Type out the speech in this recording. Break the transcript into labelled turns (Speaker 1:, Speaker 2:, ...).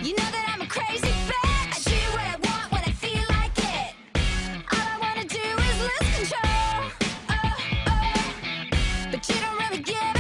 Speaker 1: You know that I'm a crazy bitch. I do what I want when I feel like it. All I wanna do is lose control. Oh, oh. But you don't really give